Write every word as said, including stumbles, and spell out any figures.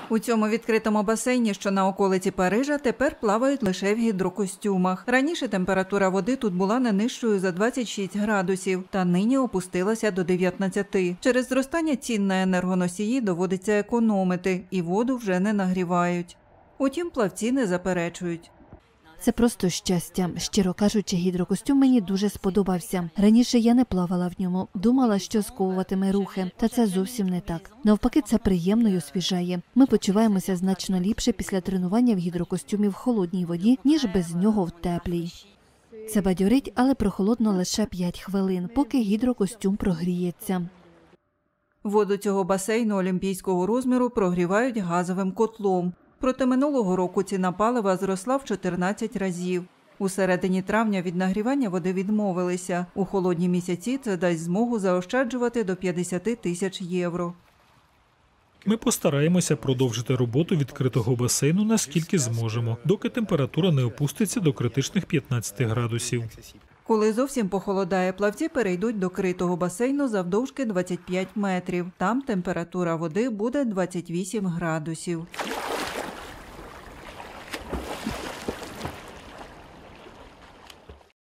У цьому відкритому басейні, що на околиці Парижа, тепер плавають лише в гідрокостюмах. Раніше температура води тут була не нижчою за двадцять шість градусів, та нині опустилася до дев'ятнадцяти. Через зростання цін на енергоносії доводиться економити, і воду вже не нагрівають. Утім, плавці не заперечують. Це просто щастя. Щиро кажучи, гідрокостюм мені дуже сподобався. Раніше я не плавала в ньому, думала, що сковуватиме рухи. Та це зовсім не так. Навпаки, це приємно й освіжає. Ми почуваємося значно ліпше після тренування в гідрокостюмі в холодній воді, ніж без нього в теплій. Це бадьорить, але прохолодно лише п'ять хвилин, поки гідрокостюм прогріється. Воду цього басейну олімпійського розміру прогрівають газовим котлом. Проте минулого року ціна палива зросла в чотирнадцять разів. У середині травня від нагрівання води відмовилися. У холодні місяці це дасть змогу заощаджувати до п'ятдесят тисяч євро. Ми постараємося продовжити роботу відкритого басейну наскільки зможемо, доки температура не опуститься до критичних п'ятнадцяти градусів. Коли зовсім похолодає, плавці перейдуть до критого басейну завдовжки двадцять п'ять метрів. Там температура води буде двадцять вісім градусів.